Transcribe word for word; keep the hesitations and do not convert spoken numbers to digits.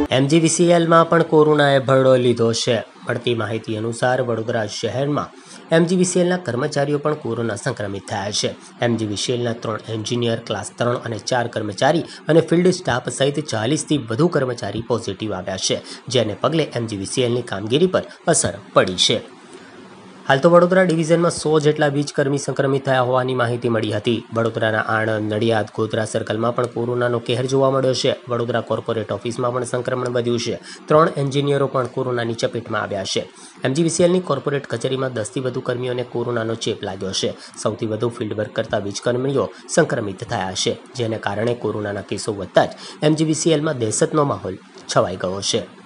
એમજીવીસીએલમાં પણ કોરોનાએ ભરડો લીધો છે। મળતી માહિતી અનુસાર વડોદરા શહેરમાં એમજીવીસીએલના કર્મચારીઓ પણ કોરોના સંક્રમિત થયા છે। એમજીવીસીએલના ત્રણ એન્જિનિયર, ક્લાસ ત્રણ અને ચાર કર્મચારી અને ફિલ્ડ સ્ટાફ સહિત ચાલીસથી વધુ કર્મચારી પોઝિટિવ આવ્યા છે, જેને પગલે એમજીવીસીએલની કામગીરી પર અસર પડી છે। હાલ તો વડોદરા ડિવિઝનમાં સો જેટલા વીજકર્મી સંક્રમિત થયા હોવાની માહિતી મળી હતી। વડોદરાના આણંદ, નડિયાદ, ગોધરા સર્કલમાં પણ કોરોનાનો કહેર જોવા મળ્યો છે। વડોદરા કોર્પોરેટ ઓફિસમાં પણ સંક્રમણ વધ્યું છે। ત્રણ એન્જિનિયરો પણ કોરોનાની ચપેટમાં આવ્યા છે। એમજીવીસીએલની કોર્પોરેટ કચેરીમાં દસથી વધુ કર્મીઓને કોરોનાનો ચેપ લાગ્યો છે। સૌથી વધુ ફિલ્ડ વર્ક કરતા વીજકર્મીઓ સંક્રમિત થયા છે, જેને કારણે કોરોનાના કેસો વધતા જ એમજીવીસીએલમાં દહેશતનો માહોલ છવાઈ ગયો છે।